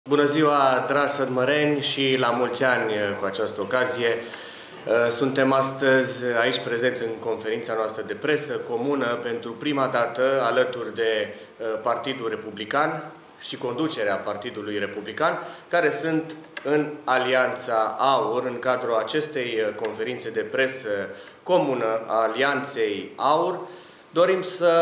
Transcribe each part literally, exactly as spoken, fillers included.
Bună ziua, dragi sădmăreni, și la mulți ani cu această ocazie. Suntem astăzi aici prezenți în conferința noastră de presă comună pentru prima dată alături de Partidul Republican și conducerea Partidului Republican, care sunt în Alianța AUR, în cadrul acestei conferințe de presă comună a Alianței AUR. Dorim să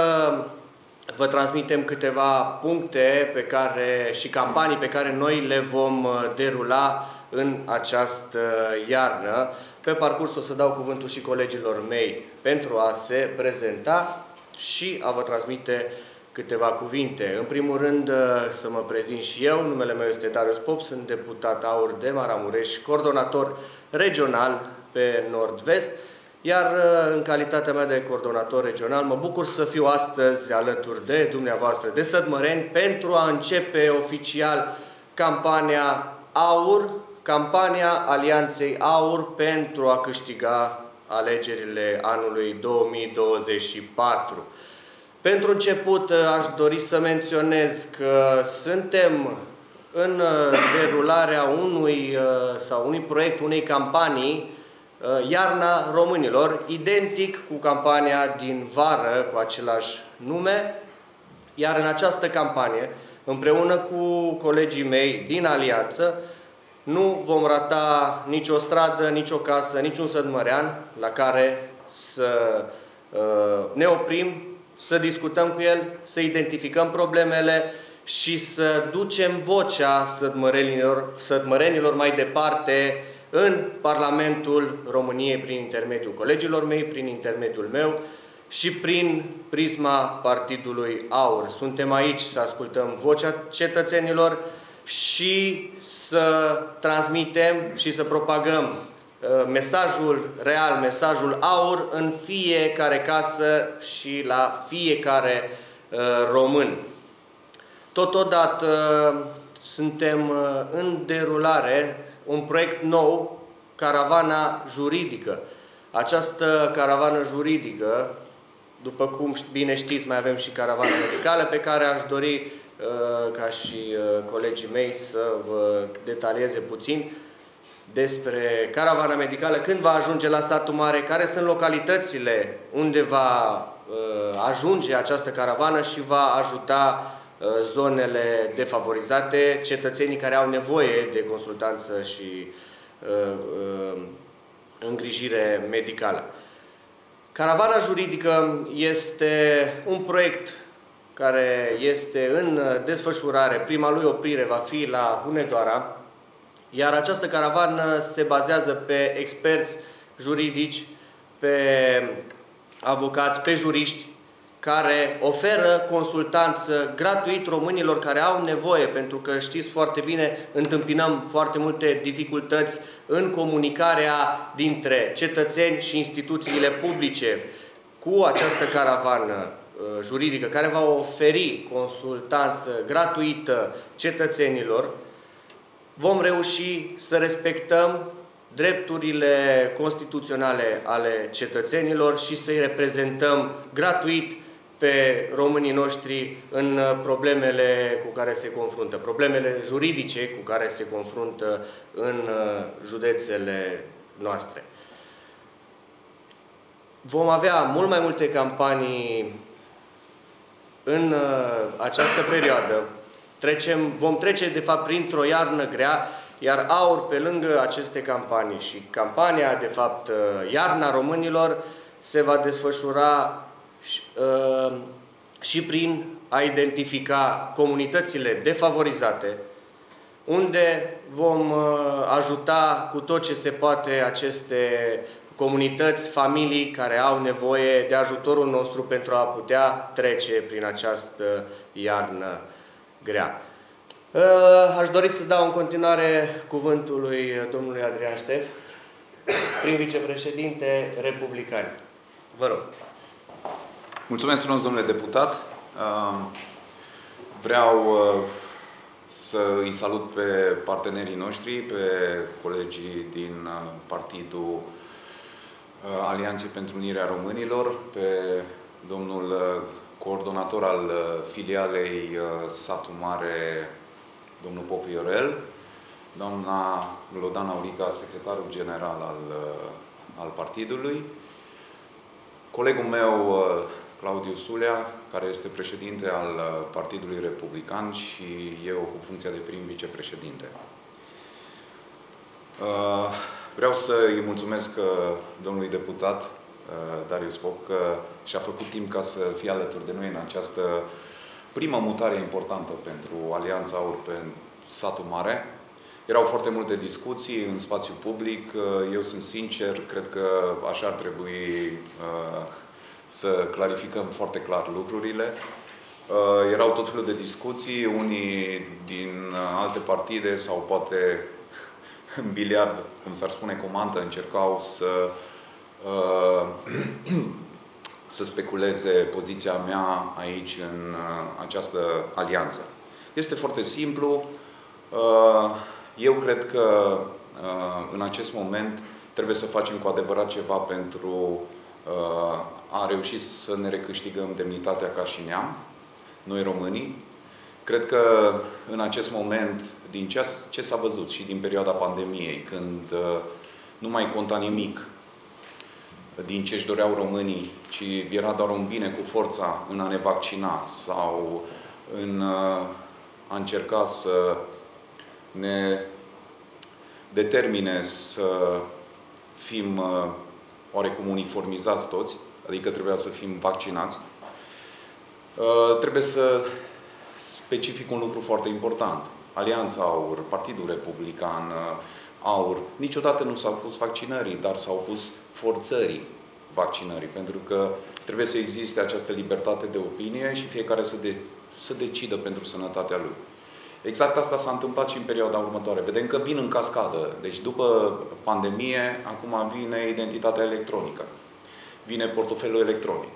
vă transmitem câteva puncte pe care, și campanii pe care noi le vom derula în această iarnă. Pe parcurs o să dau cuvântul și colegilor mei pentru a se prezenta și a vă transmite câteva cuvinte. În primul rând, să mă prezint și eu. Numele meu este Darius Pop, sunt deputat AUR de Maramureș, coordonator regional pe Nord-Vest. Iar în calitatea mea de coordonator regional, mă bucur să fiu astăzi alături de dumneavoastră, de sădmăreni, pentru a începe oficial campania AUR, campania Alianței AUR pentru a câștiga alegerile anului două mii douăzeci și patru. Pentru început, aș dori să menționez că suntem în derularea unui, sau unui proiect, unei campanii, Iarna Românilor, identic cu campania din vară cu același nume. Iar în această campanie, împreună cu colegii mei din Alianță, nu vom rata nicio stradă, nicio casă, niciun sădmărean la care să uh, ne oprim, să discutăm cu el, să identificăm problemele și să ducem vocea sădmărenilor, sădmărenilor mai departe în Parlamentul României, prin intermediul colegilor mei, prin intermediul meu și prin prisma Partidului AUR. Suntem aici să ascultăm vocea cetățenilor și să transmitem și să propagăm uh, mesajul real, mesajul AUR în fiecare casă și la fiecare uh, român. Totodată uh, suntem uh, în derulare un proiect nou, caravana juridică. Această caravană juridică, după cum bine știți, mai avem și caravana medicală, pe care aș dori, ca și colegii mei, să vă detalieze puțin despre caravana medicală, când va ajunge la satul mare, care sunt localitățile unde va ajunge această caravană și va ajuta zonele defavorizate, cetățenii care au nevoie de consultanță și uh, uh, îngrijire medicală. Caravana juridică este un proiect care este în desfășurare. Prima lui oprire va fi la Hunedoara, iar această caravană se bazează pe experți juridici, pe avocați, pe juriști, care oferă consultanță gratuit românilor care au nevoie, pentru că știți foarte bine, întâmpinăm foarte multe dificultăți în comunicarea dintre cetățeni și instituțiile publice. Cu această caravană juridică care va oferi consultanță gratuită cetățenilor, vom reuși să respectăm drepturile constituționale ale cetățenilor și să-i reprezentăm gratuit pe românii noștri în problemele cu care se confruntă, problemele juridice cu care se confruntă în județele noastre. Vom avea mult mai multe campanii în această perioadă. Trecem, vom trece, de fapt, printr-o iarnă grea, iar AUR, pe lângă aceste campanii și campania, de fapt, Iarna Românilor, se va desfășura și, uh, și prin a identifica comunitățile defavorizate, unde vom uh, ajuta cu tot ce se poate aceste comunități, familii care au nevoie de ajutorul nostru pentru a putea trece prin această iarnă grea. Aș dori să dau în continuare cuvântul lui domnului Adrian Ștef, prim vicepreședinte Republicani. Vă rog. Mulțumesc frumos, domnule deputat. Vreau să îi salut pe partenerii noștri, pe colegii din Partidul Alianței pentru Unirea Românilor, pe domnul coordonator al filialei Satul Mare domnul Pop Viorel, doamna Lodana Aurica, secretarul general al, al partidului, colegul meu, Claudiu Sulea, care este președinte al Partidului Republican și eu cu funcția de prim vicepreședinte. Vreau să îi mulțumesc domnului deputat Darius Pop că și-a făcut timp ca să fie alături de noi în această primă mutare importantă pentru Alianța Aur pe satul mare. Erau foarte multe discuții în spațiu public. Eu sunt sincer, cred că așa ar trebui să clarificăm foarte clar lucrurile. Erau tot felul de discuții, unii din alte partide sau poate în biliard, cum s-ar spune, comantă, încercau să să speculeze poziția mea aici în această alianță. Este foarte simplu. Eu cred că în acest moment trebuie să facem cu adevărat ceva pentru a reuși să ne recâștigăm demnitatea ca și neam, noi românii. Cred că în acest moment, din ce s-a văzut și din perioada pandemiei, când nu mai conta nimic din ce își doreau românii, ci era doar un bine cu forța în a ne vaccina sau în a încerca să ne determine să fim oarecum uniformizați toți, adică trebuia să fim vaccinați. Trebuie să specific un lucru foarte important. Alianța Aur, Partidul Republican, Aur, niciodată nu s-au pus vaccinării, dar s-au pus forțării vaccinării, pentru că trebuie să existe această libertate de opinie și fiecare să, de, să decidă pentru sănătatea lui. Exact asta s-a întâmplat și în perioada următoare. Vedem că vin în cascadă. Deci după pandemie, acum vine identitatea electronică. Vine portofelul electronic.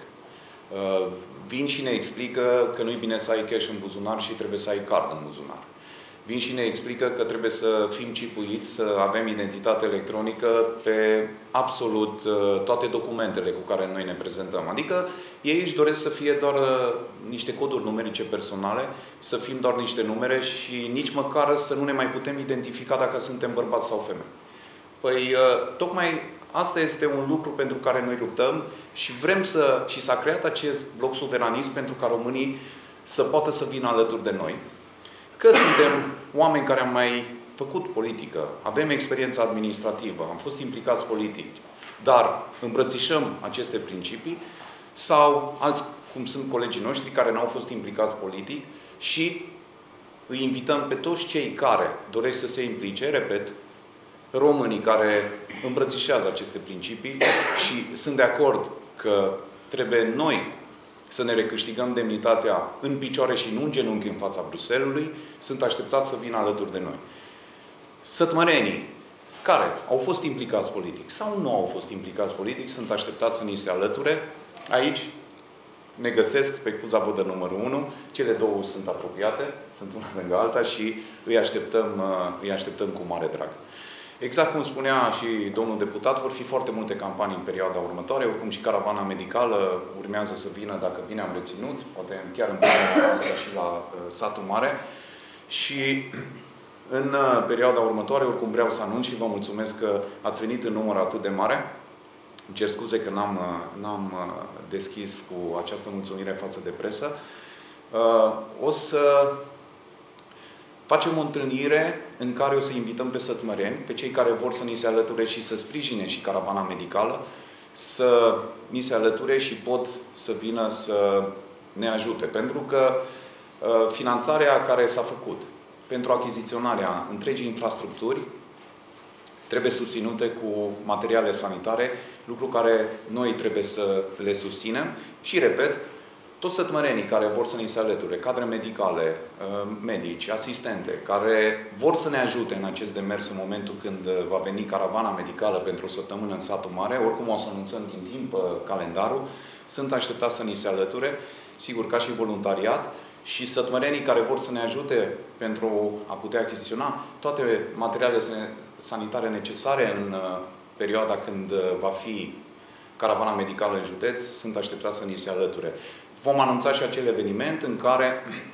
Vin și ne explică că nu-i bine să ai cash în buzunar și trebuie să ai card în buzunar. Vin și ne explică că trebuie să fim cipuiți, să avem identitate electronică pe absolut toate documentele cu care noi ne prezentăm. Adică ei își doresc să fie doar niște coduri numerice personale, să fim doar niște numere și nici măcar să nu ne mai putem identifica dacă suntem bărbați sau femei. Păi, tocmai asta este un lucru pentru care noi luptăm și vrem să... și s-a creat acest bloc suveranist pentru ca românii să poată să vină alături de noi. Că suntem oameni care am mai făcut politică, avem experiență administrativă, am fost implicați politic, dar îmbrățișăm aceste principii, sau alți, cum sunt colegii noștri, care n-au fost implicați politic și îi invităm pe toți cei care doresc să se implice, repet, românii care îmbrățișează aceste principii și sunt de acord că trebuie noi să ne recâștigăm demnitatea în picioare și nu în genunchi în fața Bruxellesului, sunt așteptați să vină alături de noi. Sătmărenii care au fost implicați politic sau nu au fost implicați politic, sunt așteptați să ni se alăture. Aici ne găsesc pe Cuza Vodă numărul unu. Cele două sunt apropiate, sunt una lângă alta și îi așteptăm, îi așteptăm cu mare drag. Exact cum spunea și domnul deputat, vor fi foarte multe campanii în perioada următoare, oricum și caravana medicală urmează să vină, dacă bine am reținut, poate chiar în perioada asta și la uh, satul mare. Și în uh, perioada următoare, oricum vreau să anunț și vă mulțumesc că ați venit în număr atât de mare. Îmi cer scuze că n-am uh, n-am uh, deschis cu această mulțumire față de presă. Uh, o să facem o întâlnire în care o să invităm pe sătmăreni, pe cei care vor să ni se alăture și să sprijine și caravana medicală, să ni se alăture și pot să vină să ne ajute. Pentru că uh, finanțarea care s-a făcut pentru achiziționarea întregii infrastructuri trebuie susținute cu materiale sanitare, lucru care noi trebuie să le susținem și, repet, toți sătmărenii care vor să ni se alăture, cadre medicale, medici, asistente, care vor să ne ajute în acest demers în momentul când va veni caravana medicală pentru o săptămână în satul mare, oricum o să anunțăm din timp calendarul, sunt așteptați să ni se alăture, sigur ca și voluntariat, și sătmărenii care vor să ne ajute pentru a putea achiziționa toate materialele sanitare necesare în perioada când va fi caravana medicală în județ, sunt așteptați să ni se alăture. Vom anunța și acel eveniment în care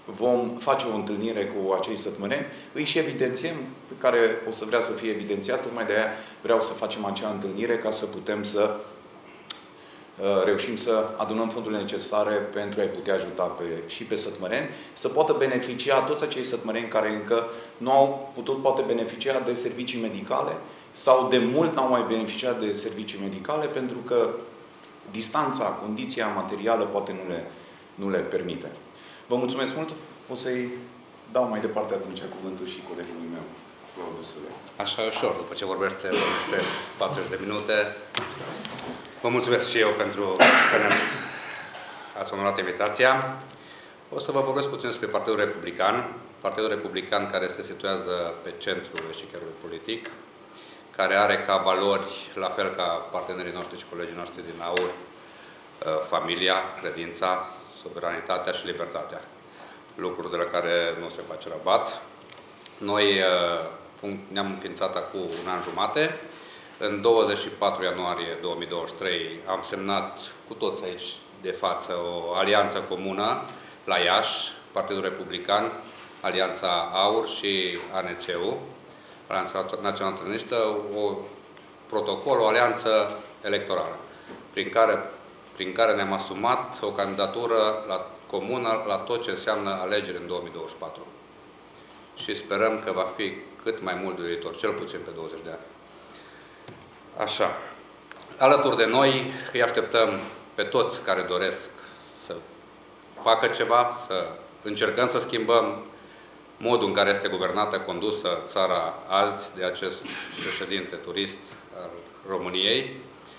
vom face o întâlnire cu acei sătmăreni, îi și evidențiem, pe care o să vrea să fie evidențiat, tocmai de aia vreau să facem acea întâlnire ca să putem să reușim să adunăm fondurile necesare pentru a-i putea ajuta pe, și pe sătmăreni, să poată beneficia toți acei sătmăreni care încă nu au putut, poate beneficia de servicii medicale sau de mult n-au mai beneficiat de servicii medicale pentru că distanța, condiția materială poate nu le, nu le permite. Vă mulțumesc mult. O să-i dau mai departe atunci cuvântul și colegului meu, Claudiu Sulea. Așa ușor, după ce vorbește niște patruzeci de minute. Vă mulțumesc și eu pentru că ați onorat invitația. O să vă vorbesc puțin despre Partidul Republican. Partidul Republican care se situează pe centrul eșicherului politic, care are ca valori, la fel ca partenerii noștri și colegii noștri din AUR, familia, credința, suveranitatea și libertatea. Lucruri de la care nu se face rabat. Noi ne-am înființat acum un an jumate. În douăzeci și patru ianuarie două mii douăzeci și trei am semnat cu toți aici de față o alianță comună la Iași, Partidul Republican, Alianța AUR și A N C-ul, Alianța Națională Trănistă, o protocol, o alianță electorală, prin care, prin care ne-am asumat o candidatură la comună la tot ce înseamnă alegeri în două mii douăzeci și patru. Și sperăm că va fi cât mai mult de viitor, cel puțin pe douăzeci de ani. Așa. Alături de noi îi așteptăm pe toți care doresc să facă ceva, să încercăm să schimbăm modul în care este guvernată, condusă țara azi de acest președinte turist al României.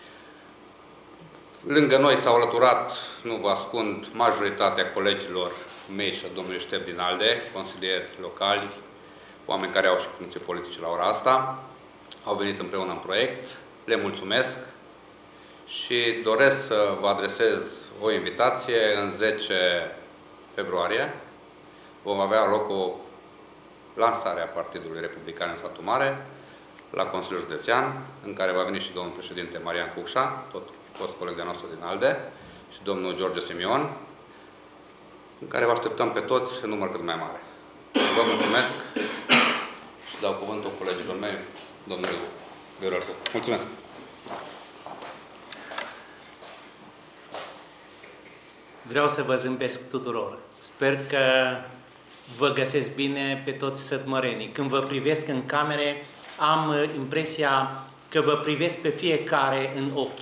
Lângă noi s-au alăturat, nu vă ascund, majoritatea colegilor mei și a domnului Ștef din ALDE, consilieri locali, oameni care au și funcții politice la ora asta, au venit împreună în proiect. Le mulțumesc și doresc să vă adresez o invitație. În zece februarie vom avea loc o lansare a Partidului Republican în Satul Mare, la Consiliul Județean, în care va veni și domnul președinte Marian Cucșa, tot fost coleg de nostru din ALDE, și domnul George Simion, în care vă așteptăm pe toți în număr cât mai mare. Vă mulțumesc și dau cuvântul colegilor mei, domnului Viorel. Mulțumesc! Vreau să vă zâmbesc tuturor. Sper că vă găsesc bine pe toți sătmărenii. Când vă privesc în camere, am impresia că vă privesc pe fiecare în ochi.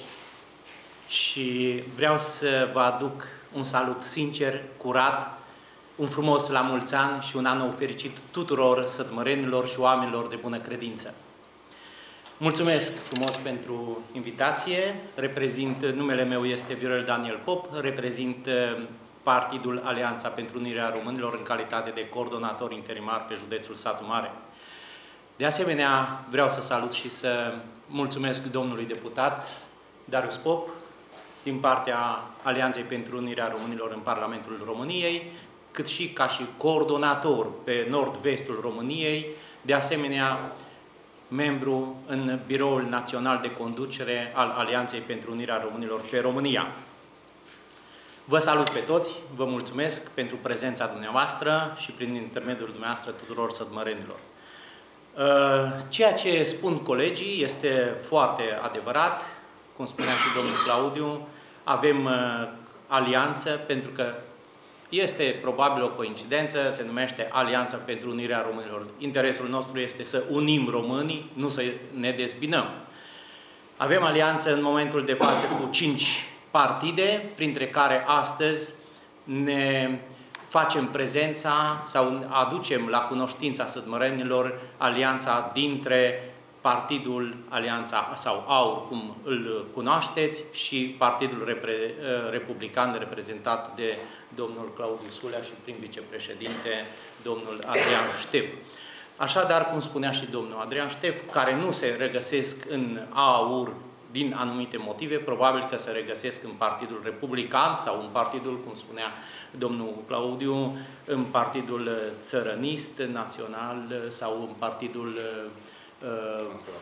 Și vreau să vă aduc un salut sincer, curat, un frumos la mulți ani și un an nou fericit tuturor sătmărenilor și oamenilor de bună credință. Mulțumesc frumos pentru invitație. Reprezint, numele meu este Viorel Daniel Pop, reprezint Partidul Alianța pentru Unirea Românilor în calitate de coordonator interimar pe județul Satu Mare. De asemenea, vreau să salut și să mulțumesc domnului deputat Darius Pop, din partea Alianței pentru Unirea Românilor în Parlamentul României, cât și ca și coordonator pe nord-vestul României, de asemenea membru în Biroul Național de Conducere al Alianței pentru Unirea Românilor pe România. Vă salut pe toți, vă mulțumesc pentru prezența dumneavoastră și prin intermediul dumneavoastră tuturor sătmărenilor. Ceea ce spun colegii este foarte adevărat, cum spunea și domnul Claudiu, avem alianță pentru că este probabil o coincidență, se numește Alianța pentru Unirea Românilor. Interesul nostru este să unim românii, nu să ne dezbinăm. Avem alianță în momentul de față cu cinci partide, printre care astăzi ne facem prezența sau aducem la cunoștința sătmărenilor alianța dintre Partidul Alianța sau AUR, cum îl cunoașteți, și Partidul Repre, Republican reprezentat de domnul Claudiu Sulea și prin vicepreședinte domnul Adrian Ștef. Așadar, cum spunea și domnul Adrian Ștef, care nu se regăsesc în AUR din anumite motive, probabil că se regăsesc în Partidul Republican sau în Partidul, cum spunea domnul Claudiu, în Partidul Țărănist Național sau în Partidul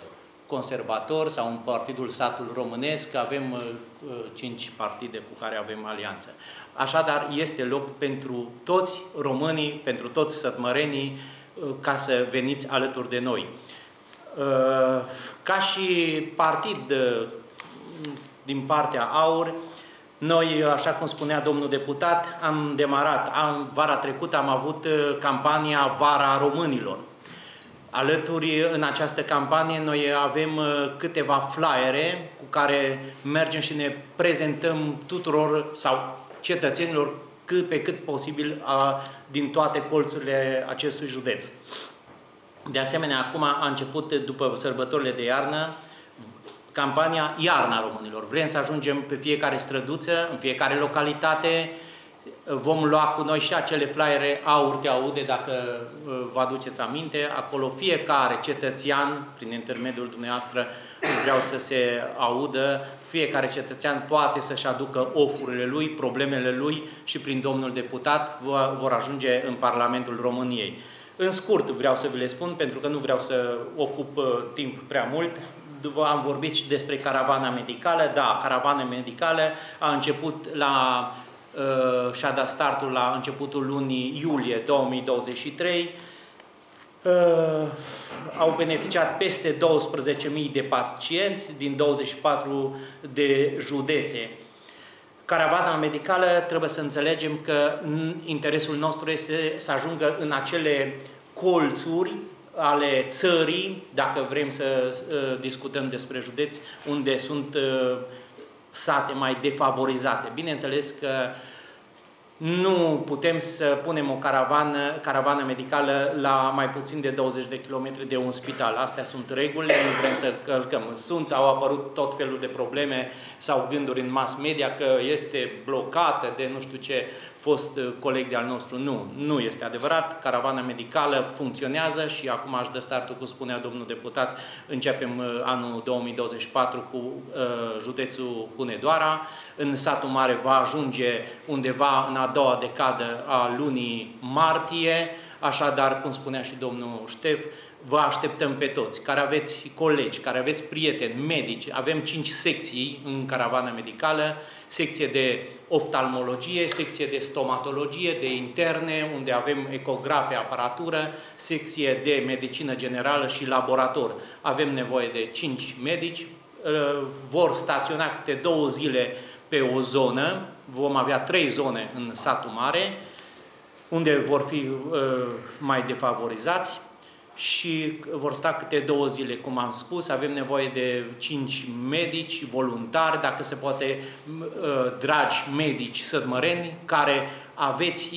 Conservator sau în Partidul Satul Românesc, avem uh, cinci partide cu care avem alianță. Așadar, este loc pentru toți românii, pentru toți sătmărenii, uh, ca să veniți alături de noi. Uh, ca și partid uh, din partea AUR, noi, așa cum spunea domnul deputat, am demarat, am, vara trecută am avut uh, campania Vara Românilor. Alături, în această campanie, noi avem uh, câteva flyere cu care mergem și ne prezentăm tuturor sau cetățenilor cât pe cât posibil a, din toate colțurile acestui județ. De asemenea, acum a început, după sărbătorile de iarnă, campania Iarna Românilor. Vrem să ajungem pe fiecare străduță, în fiecare localitate. Vom lua cu noi și acele flyere Aur te aude, dacă vă aduceți aminte. Acolo fiecare cetățean, prin intermediul dumneavoastră, vreau să se audă, fiecare cetățean poate să-și aducă ofurile lui, problemele lui și prin domnul deputat vor ajunge în Parlamentul României. În scurt vreau să vi le spun, pentru că nu vreau să ocup uh, timp prea mult. Am vorbit și despre caravana medicală. Da, caravana medicală a început la, uh, și-a dat startul la începutul lunii iulie două mii douăzeci și trei. Uh, au beneficiat peste douăsprezece mii de pacienți din douăzeci și patru de județe. Caravana medicală, trebuie să înțelegem că interesul nostru este să ajungă în acele colțuri ale țării, dacă vrem să uh, discutăm despre județi, unde sunt uh, sate mai defavorizate. Bineînțeles că nu putem să punem o caravană, caravană medicală la mai puțin de douăzeci de kilometri de un spital. Astea sunt regulile, nu vrem să călcăm. Sunt, au apărut tot felul de probleme sau gânduri în mass media că este blocată de nu știu ce fost coleg de-al nostru. Nu, nu este adevărat. Caravana medicală funcționează și acum aș dă startul, cum spunea domnul deputat, începem anul două mii douăzeci și patru cu uh, județul Hunedoara. În satul mare va ajunge undeva în a doua decadă a lunii martie. Așadar, cum spunea și domnul Ștef, vă așteptăm pe toți, care aveți colegi, care aveți prieteni, medici. Avem cinci secții în caravana medicală, secție de oftalmologie, secție de stomatologie, de interne, unde avem ecografe, aparatură, secție de medicină generală și laborator. Avem nevoie de cinci medici, vor staționa câte două zile pe o zonă, vom avea trei zone în satul mare, unde vor fi uh, mai defavorizați și vor sta câte două zile, cum am spus. Avem nevoie de cinci medici voluntari, dacă se poate, uh, dragi medici sătmăreni, care aveți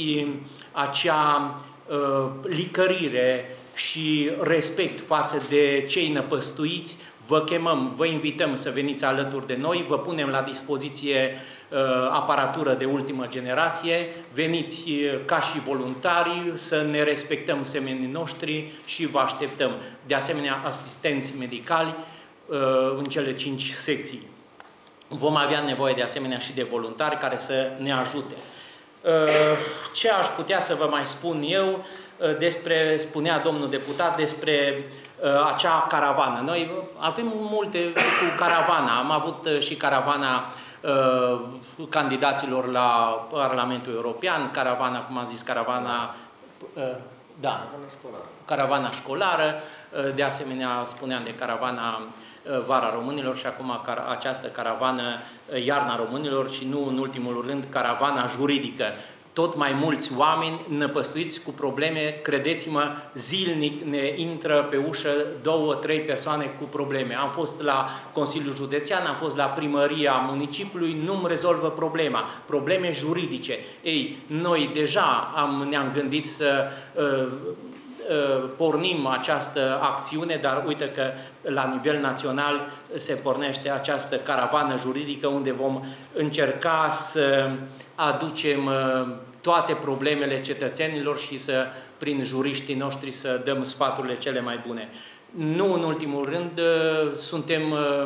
acea uh, licărire și respect față de cei năpăstuiți. Vă chemăm, vă invităm să veniți alături de noi, vă punem la dispoziție uh, aparatură de ultimă generație, veniți uh, ca și voluntari, să ne respectăm semenii noștri și vă așteptăm. De asemenea, asistenți medicali uh, în cele cinci secții. Vom avea nevoie de asemenea și de voluntari care să ne ajute. Uh, ce aș putea să vă mai spun eu uh, despre, spunea domnul deputat, despre acea caravană. Noi avem multe cu caravana. Am avut și caravana uh, candidaților la Parlamentul European, caravana, cum am zis, caravana uh, da, caravana școlară. Caravana școlară, uh, de asemenea spuneam de caravana uh, Vara Românilor și acum car această caravană uh, Iarna Românilor și nu în ultimul rând caravana juridică. Tot mai mulți oameni năpăstuiți cu probleme, credeți-mă, zilnic ne intră pe ușă două, trei persoane cu probleme. Am fost la Consiliul Județean, am fost la primăria municipiului, nu-mi rezolvă problema. Probleme juridice. Ei, noi deja am, ne-am gândit să uh, uh, pornim această acțiune, dar uite că la nivel național se pornește această caravană juridică unde vom încerca să aducem toate problemele cetățenilor și să, prin juriștii noștri, să dăm sfaturile cele mai bune. Nu în ultimul rând, suntem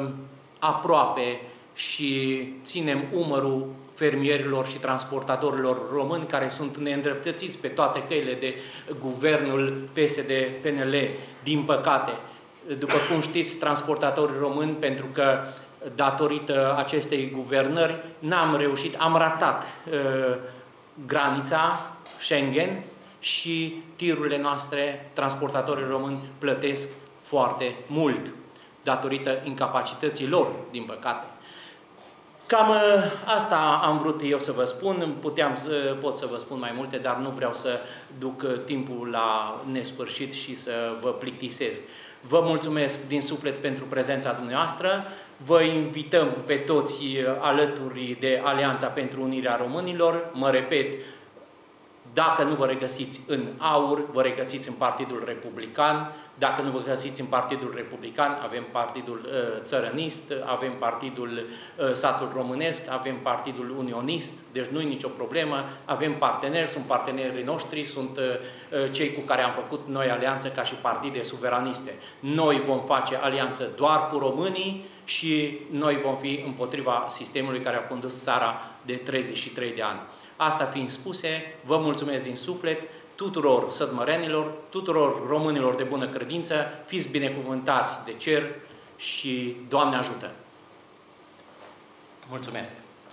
aproape și ținem umărul fermierilor și transportatorilor români care sunt neîndreptățiți pe toate căile de guvernul P S D P N L, din păcate. după cum știți, transportatorii români, pentru că datorită acestei guvernări n-am reușit, am ratat uh, granița Schengen și tirurile noastre, transportatorii români, plătesc foarte mult datorită incapacității lor, din păcate. Cam asta am vrut eu să vă spun, puteam să, pot să vă spun mai multe, dar nu vreau să duc timpul la nesfârșit și să vă plictisesc. Vă mulțumesc din suflet pentru prezența dumneavoastră, vă invităm pe toți alături de Alianța pentru Unirea Românilor, mă repet, dacă nu vă regăsiți în AUR, vă regăsiți în Partidul Republican. Dacă nu vă găsiți în Partidul Republican, avem Partidul uh, Țărănist, avem Partidul uh, Satul Românesc, avem Partidul Unionist, deci nu e nicio problemă. Avem parteneri, sunt partenerii noștri, sunt uh, cei cu care am făcut noi alianță ca și partide suveraniste. Noi vom face alianță doar cu românii și noi vom fi împotriva sistemului care a condus țara de treizeci și trei de ani. Asta fiind spuse, vă mulțumesc din suflet tuturor sătmărenilor, tuturor românilor de bună credință, fiți binecuvântați de cer și Doamne ajută! Mulțumesc!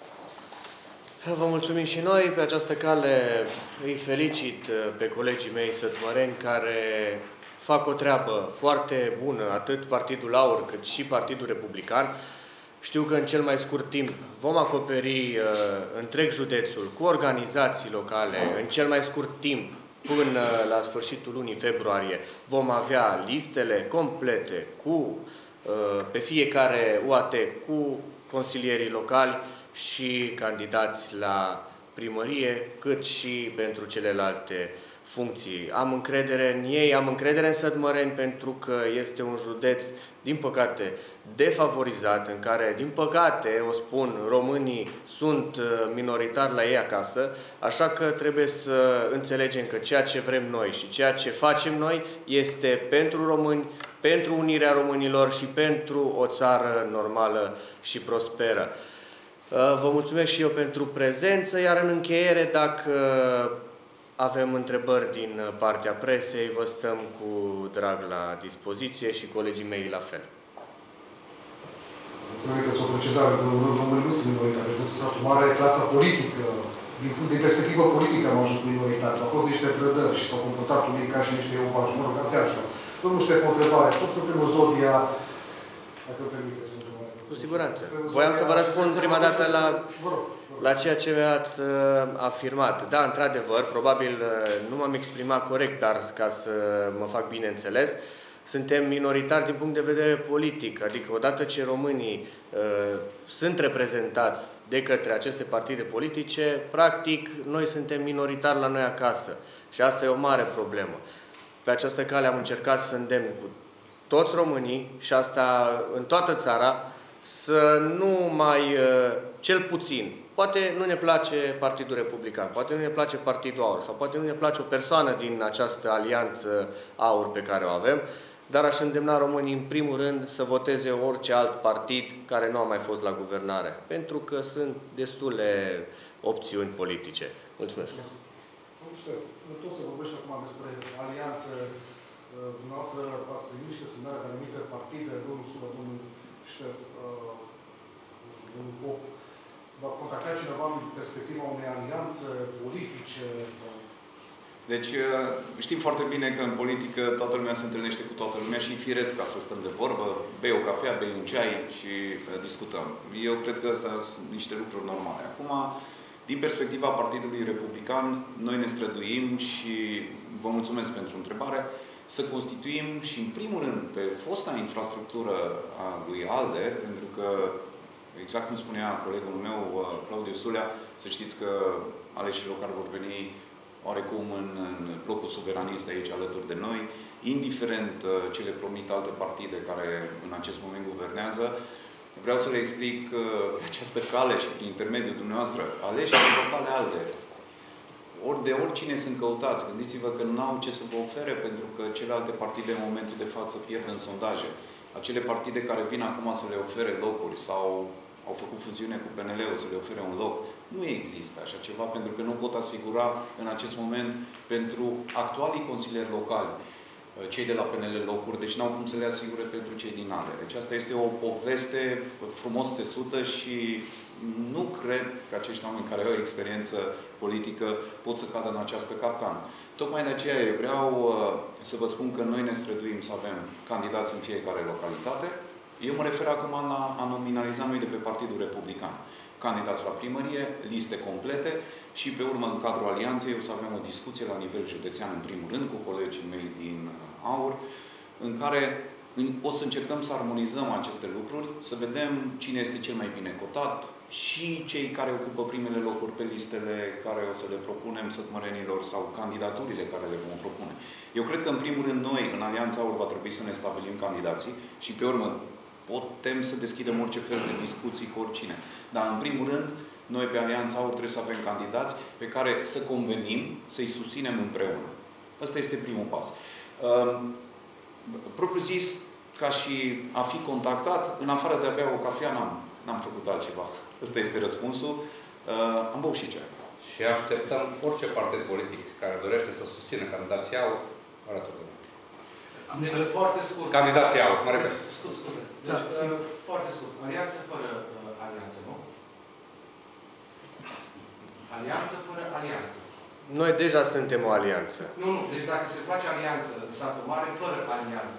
Vă mulțumim și noi. Pe această cale îi felicit pe colegii mei sătmăreni care fac o treabă foarte bună, atât Partidul AUR cât și Partidul Republican. Știu că în cel mai scurt timp vom acoperi uh, întreg județul cu organizații locale. În cel mai scurt timp, până la sfârșitul lunii februarie, vom avea listele complete cu, uh, pe fiecare U A T cu consilierii locali și candidați la primărie, cât și pentru celelalte funcții. Am încredere în ei, am încredere în Sătmăreni pentru că este un județ, din păcate, defavorizat, în care, din păcate, o spun, românii sunt minoritari la ei acasă, așa că trebuie să înțelegem că ceea ce vrem noi și ceea ce facem noi este pentru români, pentru unirea românilor și pentru o țară normală și prosperă. Vă mulțumesc și eu pentru prezență, iar în încheiere, dacă avem întrebări din partea presei, vă stăm cu drag la dispoziție și colegii mei la fel. Cred că o precizare, că românii nu sunt minoritate. Județul Satu Mare, clasa politică, din, din perspectivă politică am ajuns minoritate. Au fost niște trădări și s-au comportat unii ca și niște eubași. Mă rog, asta e așa. Domnul Ștefan, o întrebare. Pot să primă Zodia, dacă îmi permiteți o întrebare? Cu siguranță. Voiam să vă răspund prima dată la, la ceea ce mi-ați afirmat. Da, într-adevăr, probabil nu m-am exprimat corect, dar ca să mă fac bine înțeles, suntem minoritari din punct de vedere politic, adică odată ce românii uh, sunt reprezentați de către aceste partide politice, practic noi suntem minoritari la noi acasă și asta e o mare problemă. Pe această cale am încercat să îndemn cu toți românii și asta în toată țara să nu mai, uh, cel puțin, poate nu ne place Partidul Republican, poate nu ne place Partidul AUR sau poate nu ne place o persoană din această alianță AUR pe care o avem, dar aș îndemna românii, în primul rând, să voteze orice alt partid care nu a mai fost la guvernare, pentru că sunt destule opțiuni politice. Mulțumesc! Domnul Ștef, tot se vorbește acum despre alianță. Dumneavoastră ați primit niște semnale de anumite partide, domnul Sulă, domnul Ștef, domnul Pop. Va contacta cineva în perspectiva unei alianțe politice sau... Deci știm foarte bine că în politică toată lumea se întâlnește cu toată lumea și e firesc ca să stăm de vorbă, bei o cafea, bei un ceai și discutăm. Eu cred că astea sunt niște lucruri normale. Acum, din perspectiva Partidului Republican, noi ne străduim și vă mulțumesc pentru întrebare, să constituim și în primul rând pe fosta infrastructură a lui ALDE, pentru că, exact cum spunea colegul meu, Claudiu Sulea, să știți că aleșii locali vor veni oarecum în, în blocul suveranist aici alături de noi, indiferent uh, ce le promit alte partide care în acest moment guvernează. Vreau să le explic uh, pe această cale și prin intermediul dumneavoastră, aleșii locale ALDE. Ori de oricine sunt căutați, gândiți-vă că n-au ce să vă ofere pentru că celelalte partide în momentul de față pierd în sondaje. Acele partide care vin acum să le ofere locuri sau au făcut fuziune cu P N L-ul să le ofere un loc. Nu există așa ceva, pentru că nu pot asigura în acest moment pentru actualii consilieri locali cei de la P N L locuri, deci n-au cum să le asigure pentru cei din A L E. Deci asta este o poveste frumos țesută și nu cred că acești oameni care au o experiență politică pot să cadă în această capcană. Tocmai de aceea eu vreau să vă spun că noi ne străduim să avem candidați în fiecare localitate. Eu mă refer acum la a nominaliza noi de pe Partidul Republican candidați la primărie, liste complete și pe urmă, în cadrul alianței, o să avem o discuție la nivel județean, în primul rând, cu colegii mei din AUR, în care o să încercăm să armonizăm aceste lucruri, să vedem cine este cel mai bine cotat și cei care ocupă primele locuri pe listele care o să le propunem sătmărenilor sau candidaturile care le vom propune. Eu cred că, în primul rând, noi, în Alianța AUR, va trebui să ne stabilim candidații și, pe urmă, putem să deschidem orice fel de discuții cu oricine. Dar, în primul rând, noi pe Alianța AUR trebuie să avem candidați pe care să convenim, să-i susținem împreună. Ăsta este primul pas. Propriu zis, ca și a fi contactat, în afară de a bea o cafea, n-am făcut altceva. Ăsta este răspunsul. Am băut și ceea. Și așteptăm orice partid politic care dorește să susțină candidații AUR alături de noi. Am înțeles foarte scurt. Candidații AUR, mă repet. Scurt, scurt. Deci, da. uh, foarte scurt. Alianță fără uh, alianță, nu? Alianță fără alianță. Noi deja suntem o alianță. Nu, nu. Deci dacă se face alianță în satul mare, fără alianță.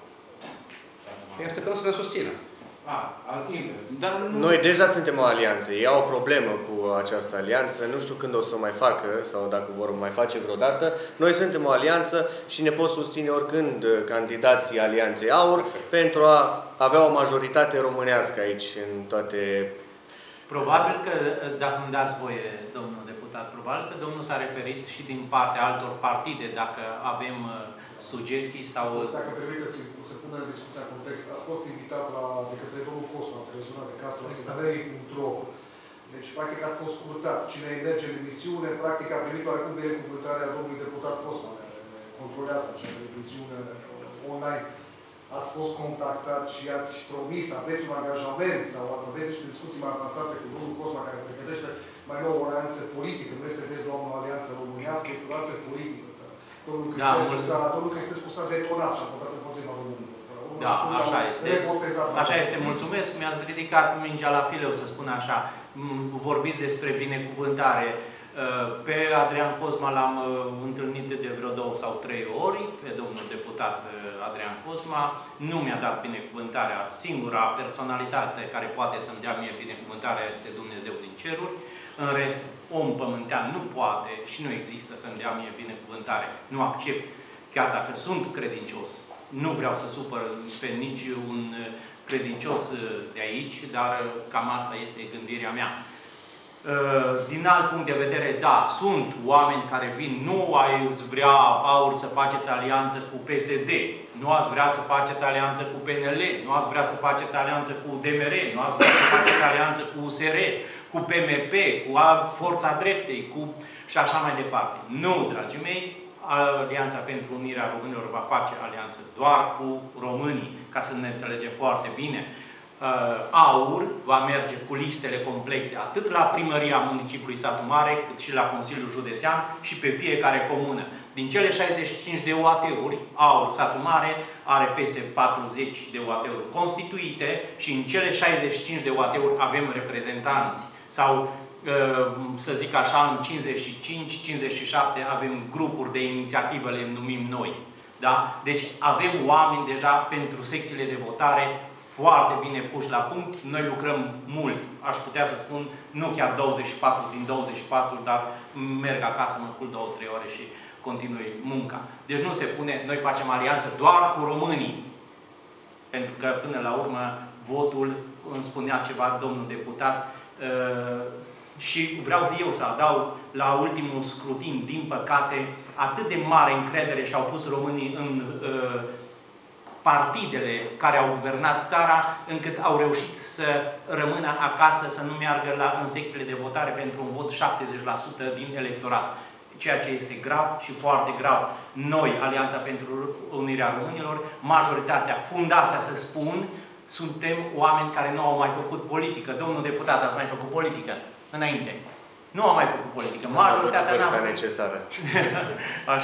Îi așteptăm să ne susțină. A, al invers. Dar nu... Noi deja suntem o alianță. Ei au o problemă cu această alianță. Nu știu când o să o mai facă sau dacă vor mai face vreodată. Noi suntem o alianță și ne pot susține oricând candidații Alianței AUR pentru a avea o majoritate românească aici în toate... Probabil că, dacă îmi dați voie, domnul deputat, probabil că domnul s-a referit și din partea altor partide, dacă avem sugestii sau... Dacă permiteți să pună în discuția context, ați fost invitat la, de către domnul Cosu, la televiziunea de casă, la sătmărenii punct ro. Deci, practic, ați fost scurtat. Cine merge în emisiune, practic, a primit oarecum binecuvântarea domnului deputat Cosma, care controlează acea televiziune online. Ați fost contactat și ați promis, aveți un angajament sau ați aveți niște discuții mai avansate cu domnul Cosma, care pregătește mai nou o alianță politică, nu este vezi la o alianță românească, este o alianță politică. Domnul Cristescu s-a detonat și a votat împotriva României. Da, așa este. Așa este. Mulțumesc. Mi-ați ridicat mingea la fileu, să spun așa. Vorbiți despre binecuvântare. Pe Adrian Cosma l-am întâlnit de vreo două sau trei ori, pe domnul deputat Adrian Cosma. Nu mi-a dat binecuvântarea. Singura personalitate care poate să-mi dea mie binecuvântarea este Dumnezeu din ceruri. În rest, om pământean nu poate și nu există să-mi dea mie binecuvântare. Nu accept, chiar dacă sunt credincios. Nu vreau să supăr pe nici un credincios de aici, dar cam asta este gândirea mea. Din alt punct de vedere, da, sunt oameni care vin, nu ați vrea AUR să faceți alianță cu P S D, nu ați vrea să faceți alianță cu P N L, nu ați vrea să faceți alianță cu D M R, nu ați vrea să faceți alianță cu U S R, cu P M P, cu Forța Dreptei, cu... și așa mai departe. Nu, dragii mei, Alianța pentru Unirea Românilor va face alianță doar cu românii, ca să ne înțelegem foarte bine. AUR va merge cu listele complete atât la primăria municipiului Satu Mare, cât și la Consiliul Județean și pe fiecare comună. Din cele șaizeci și cinci de U A T-uri, AUR Satu Mare are peste patruzeci de U A T-uri constituite și în cele șaizeci și cinci de U A T-uri avem reprezentanți. Sau, să zic așa, în cincizeci și cinci cincizeci și șapte avem grupuri de inițiativă, le numim noi. Da? Deci avem oameni deja pentru secțiile de votare foarte bine puși la punct. Noi lucrăm mult. Aș putea să spun, nu chiar douăzeci și patru din douăzeci și patru, dar merg acasă, mă culc două, trei ore și continui munca. Deci nu se pune, noi facem alianță doar cu românii. Pentru că, până la urmă, votul, îmi spunea ceva domnul deputat, uh, și vreau eu să adaug, la ultimul scrutin, din păcate, atât de mare încredere și-au pus românii în uh, partidele care au guvernat țara, încât au reușit să rămână acasă, să nu meargă la, în secțiile de votare pentru un vot șaptezeci la sută din electorat. Ceea ce este grav și foarte grav. Noi, Alianța pentru Unirea Românilor, majoritatea, fundația să spun, suntem oameni care nu au mai făcut politică. Domnul deputat, ați mai făcut politică înainte. Nu am mai făcut politică. Majoritatea n-a făcut. necesară. Așa.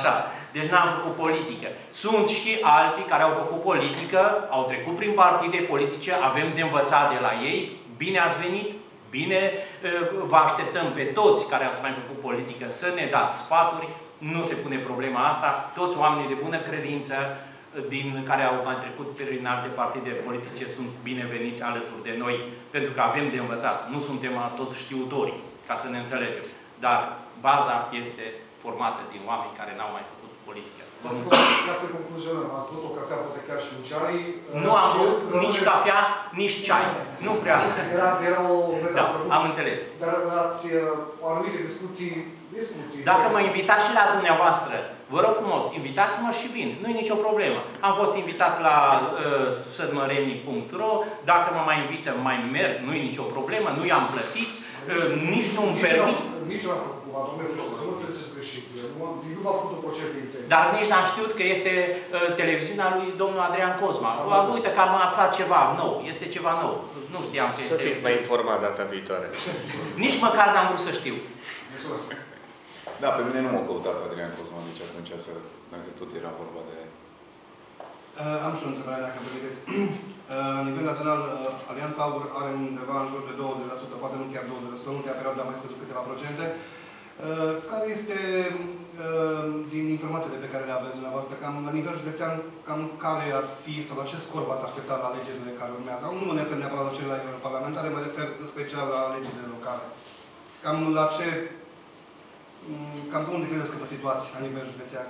Deci n-am făcut politică. Sunt și alții care au făcut politică, au trecut prin partide politice, avem de învățat de la ei. Bine ați venit, bine vă așteptăm pe toți care ați mai făcut politică să ne dați sfaturi. Nu se pune problema asta. Toți oamenii de bună credință din care au mai trecut prin alte partide politice sunt bineveniți alături de noi, pentru că avem de învățat. Nu suntem tot știutori, ca să ne înțelegem. Dar baza este formată din oameni care n-au mai făcut politică. Vă mulțumesc. Ca să concluzionăm, ați băut o cafea, poate chiar și un ceai. Nu am băut nici cafea, nici ceai. Nu prea. Era, era o da, am înțeles. Dar ați o anumite discuții, discuții. Dacă mă invitați și la dumneavoastră, vă rog frumos, invitați-mă și vin. Nu e nicio problemă. Am fost invitat la uh, sădmărenii punct ro. Dacă mă mai invită, mai merg. Nu e nicio problemă. Nu i-am plătit. Uh, nici nu îmi permit. Nici nu am făcut cumva, domnule Flores, nu înțelegeți greșit. Nu am zis, nu v-a făcut un proces de intenție. Dar nici n-am știut că este uh, televiziunea lui domnul Adrian Cosma. Uite că am aflat ceva nou. Este ceva nou. Nu știam că este... Să fiți mai informat data viitoare. Nici măcar n-am vrut să știu. Mulțumesc. Da, pe mine nu m-a căutat Adrian Cosma, deci atunci să, dacă tot era vorba de... Uh, am și o întrebare, dacă vă vedeți. La nivel național, uh, Alianța Aur are undeva în jur de douăzeci la sută, poate nu chiar douăzeci la sută, în ultima perioadă a mai scăzut câteva procente. Uh, care este, uh, din informațiile pe care le aveți dumneavoastră, cam la nivel județean, cam care ar fi, sau la ce scor v-ați aștepta la alegerile care urmează? Nu mă refer neapărat la cele la nivel parlamentare, mă refer special la alegerile locale. Cam la ce, cam pe unde credeți că vă situați la nivel județean?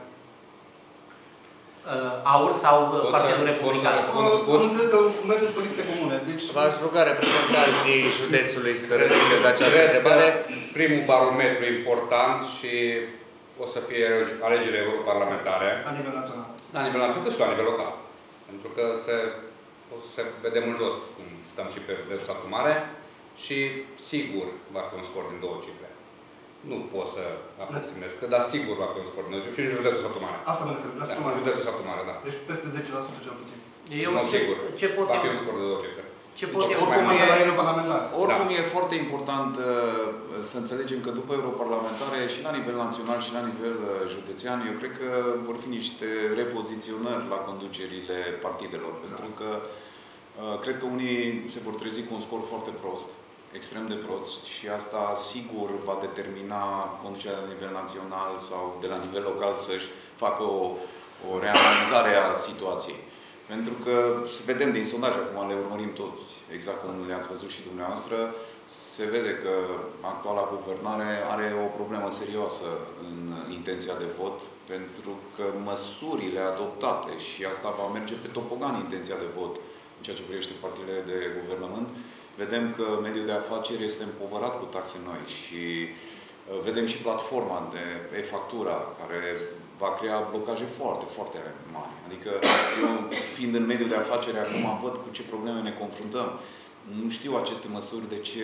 Uh, Aur sau uh, Partidul Republican? Am înțeles că mergeți pe liste comune. Deci... V-aș ruga reprezentanții județului să răspundă de această întrebare. Primul barometru important și o să fie alegerile europarlamentare. La nivel național. La nivel național și la nivel local. Pentru că se, o să vedem în jos cum stăm și pe județul Satu Mare și sigur va fi un scor din două cifre. Nu pot să aproximez, dar sigur va fi un scor din două cifre. Și în județul Satu Mare. Asta mă refer, la Satu Mare. În județul Satu Mare, da. Deci peste zece la sută cel puțin. Eu nu, ce, sigur. Ce pot va eu? fi un scor de două cifre. Ce pot deci, eu oricum să e, oricum da. e foarte important uh, să înțelegem că după europarlamentare și la nivel național și la nivel uh, județean, eu cred că vor fi niște repoziționări la conducerile partidelor. Da. Pentru că uh, cred că unii se vor trezi cu un scor foarte prost, extrem de prost, și asta sigur va determina conducerea la nivel național sau de la nivel local să-și facă o, o reanalizare a situației. Pentru că vedem din sondaje, acum le urmărim toți, exact cum le-ați văzut și dumneavoastră, se vede că actuala guvernare are o problemă serioasă în intenția de vot, pentru că măsurile adoptate, și asta va merge pe topogan intenția de vot în ceea ce privește partidele de guvernământ, vedem că mediul de afaceri este împovărat cu taxe noi și vedem și platforma de e-factura, care va crea blocaje foarte, foarte mari. Adică eu, fiind în mediul de afaceri, acum văd cu ce probleme ne confruntăm. Nu știu aceste măsuri de ce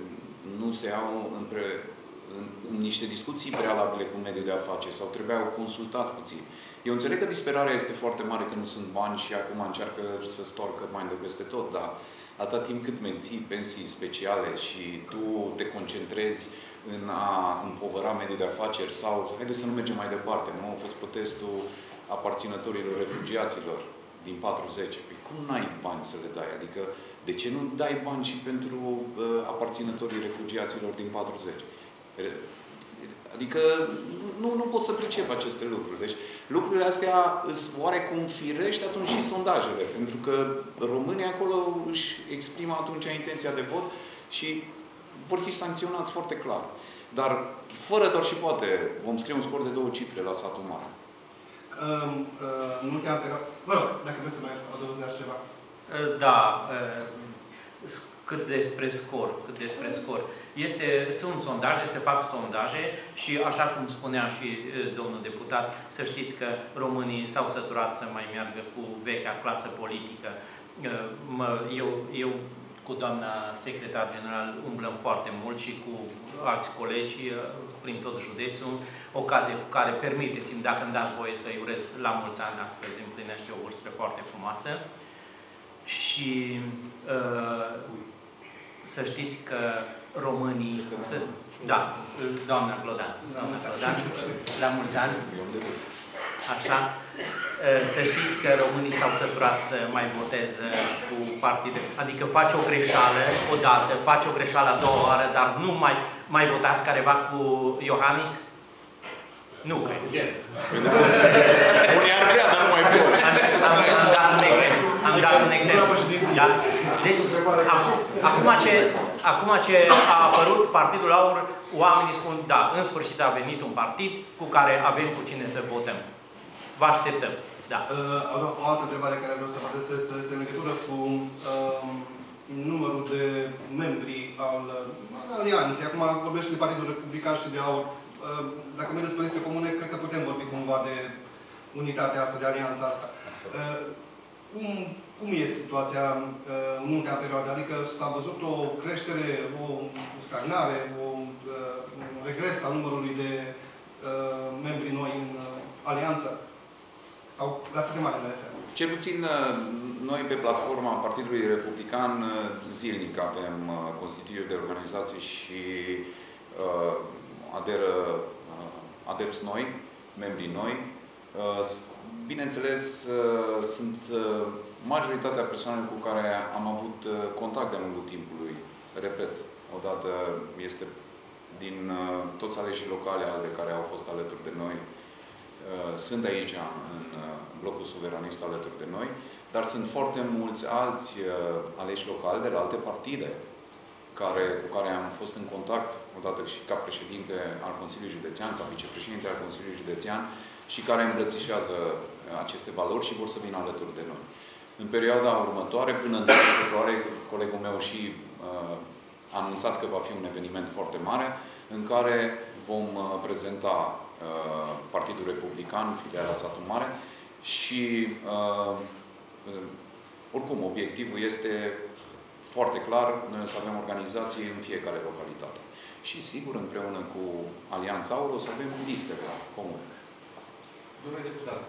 nu se iau în, pre, în, în niște discuții prealabile cu mediul de afaceri sau trebuiau consultați puțin. Eu înțeleg că disperarea este foarte mare, că nu sunt bani și acum încearcă să storcă bani de peste tot, dar atâta timp cât menții pensii speciale și tu te concentrezi în a împovăra mediul de afaceri sau, haideți să nu mergem mai departe, nu? A fost protestul aparținătorilor refugiaților din patruzeci. Păi cum n-ai bani să le dai? Adică, de ce nu dai bani și pentru uh, aparținătorii refugiaților din patruzeci? Adică, nu, nu pot să pricep aceste lucruri. Deci, lucrurile astea îți oarecum firește atunci și sondajele, pentru că românii acolo își exprimă atunci intenția de vot și vor fi sancționați foarte clar. Dar, fără doar și poate, vom scrie un scor de două cifre la Satu Mare. Um, uh, nu te-am întrebat. Vă rog, dacă vreți să mai adăugați ceva. Da. Cât despre scor, cât despre scor. Este, sunt sondaje, se fac sondaje și, așa cum spunea și domnul deputat, să știți că românii s-au săturat să mai meargă cu vechea clasă politică. Eu, eu cu doamna secretar general umblăm foarte mult și cu alți colegi prin tot județul, ocazie cu care, permiteți-mi, dacă îmi dați voie să-i urez la mulți ani, astăzi împlinește o vârstă foarte frumoasă. Și uh, să știți că românii... Să, da, doamna Glodan, doamna Glodan, la mulți ani. Așa. Să știți că românii s-au săturat să mai voteze cu partide. Adică faci o greșeală odată, faci o greșeală a doua oară, dar nu mai, mai votați careva cu Iohannis? Nu cred. Unii ar vrea, dar nu mai pot. Am, am, am dat un exemplu. Am dat un exemplu. Da? Deci, acum ce, acum ce a apărut Partidul Aur, oamenii spun, da, în sfârșit a venit un partid cu care avem cu cine să votăm. Vă așteptăm. Da. Uh, o altă întrebare care vreau să vă adresez este în legătură cu uh, numărul de membri al uh, alianței. Acum vorbește de Partidul Republican și de Aur. Uh, dacă mergeți pe liste comune, cred că putem vorbi cumva de unitatea asta, de alianța asta. Uh, cum, cum e situația uh, în ultima perioadă? Adică s-a văzut o creștere, o stagnare, o, uh, un regres al numărului de uh, membri noi în uh, alianță? Sau la sate mare, mă refer. Cel puțin noi pe platforma Partidului Republican zilnic avem constituiri de organizații și uh, aderă uh, adepți noi, membrii noi. Uh, bineînțeles, uh, sunt uh, majoritatea persoanelor cu care am avut uh, contact de-a lungul timpului. Repet, odată este din uh, toți aleșii locale de care au fost alături de noi. Sunt aici, în blocul suveranist alături de noi, dar sunt foarte mulți alți aleși locali de la alte partide care, cu care am fost în contact, odată și ca președinte al Consiliului Județean, ca vicepreședinte al Consiliului Județean, și care îmbrățișează aceste valori și vor să vină alături de noi. În perioada următoare, până în zece februarie, colegul meu și uh, a anunțat că va fi un eveniment foarte mare, în care vom uh, prezenta Partidul Republican, filiala Satu Mare și uh, oricum obiectivul este foarte clar, noi o să avem organizații în fiecare localitate. Și sigur, împreună cu Alianța Aur o să avem liste comune. Domnule deputat,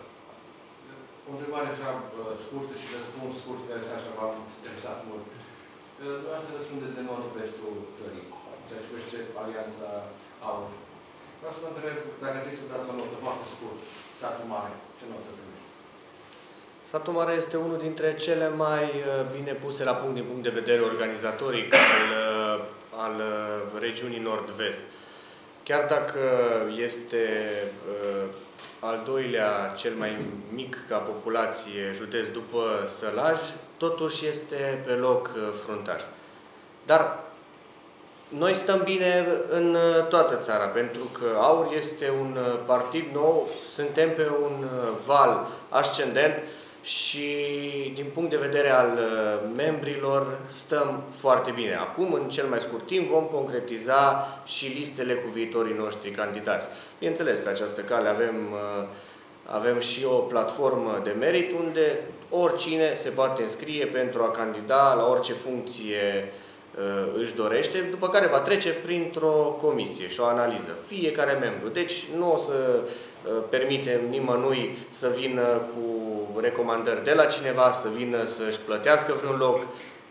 o întrebare așa scurtă și răspuns scurt, care așa v-am stresat mult. Vreau să răspundeți de nord-vestul țării, ceea ce privește Alianța Aur. Vreau să vă întreb, dacă trebuie să dați o notă foarte scurt, Satu Mare, ce notă primești? Satu Mare este unul dintre cele mai bine puse la punct din punct de vedere organizatoric al, al regiunii Nord-Vest. Chiar dacă este uh, al doilea cel mai mic ca populație județ după Sălaj, totuși este pe loc uh, fruntaș. Dar noi stăm bine în toată țara, pentru că Aur este un partid nou, suntem pe un val ascendent și din punct de vedere al membrilor stăm foarte bine. Acum, în cel mai scurt timp, vom concretiza și listele cu viitorii noștri candidați. Bineînțeles, pe această cale avem, avem și o platformă de merit unde oricine se poate înscrie pentru a candida la orice funcție își dorește, după care va trece printr-o comisie și o analiză. Fiecare membru. Deci nu o să permitem nimănui să vină cu recomandări de la cineva, să vină să-și plătească vreun loc.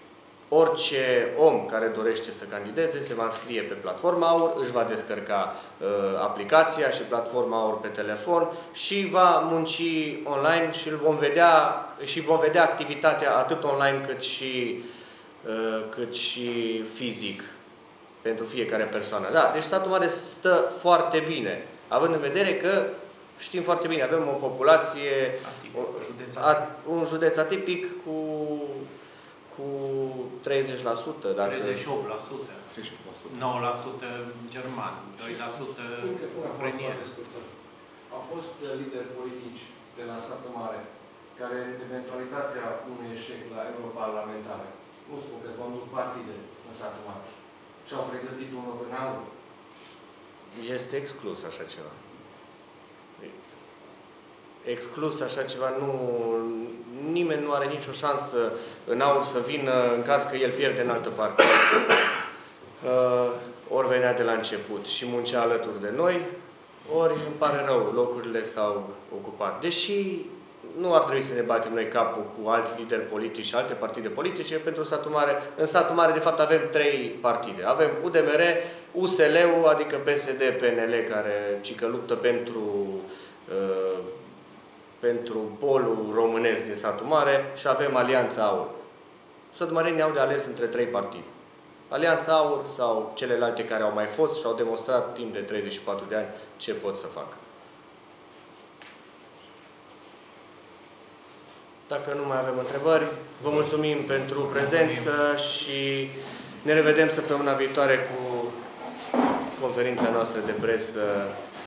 Orice om care dorește să candideze se va înscrie pe platforma Aur, își va descărca uh, aplicația și platforma Aur pe telefon și va munci online și, îl vom vedea, și vom vedea activitatea atât online cât și cât și fizic pentru fiecare persoană. Da, deci Satu Mare stă foarte bine, având în vedere că știm foarte bine, avem o populație, atipic, o, județ a, un județ atipic cu, cu treizeci la sută. Dacă... treizeci și opt la sută. nouă la sută german, doi la sută ucrainieni. Au fost lideri politici de la Satu Mare care, în eventualitatea unui eșec la europarlamentare, nu spun că conduc partide în Satu Mare, și-au pregătit un loc în Aur. Este exclus așa ceva. Exclus așa ceva, nu, nimeni nu are nicio șansă în Aur să vină în caz că el pierde în altă parte. Uh, ori venea de la început și muncea alături de noi, ori îmi pare rău, locurile s-au ocupat. Deși nu ar trebui să ne batem noi capul cu alți lideri politici și alte partide politice pentru Satu Mare. În Satu Mare, de fapt, avem trei partide. Avem U D M R, U S L-ul, adică P S D, P N L, care cică luptă pentru uh, pentru polul românesc din satul mare și avem Alianța Aur. Sătmărenii au de ales între trei partide. Alianța Aur sau celelalte care au mai fost și au demonstrat timp de treizeci și patru de ani ce pot să facă. Dacă nu mai avem întrebări, vă mulțumim pentru prezență și ne revedem săptămâna viitoare cu conferința noastră de presă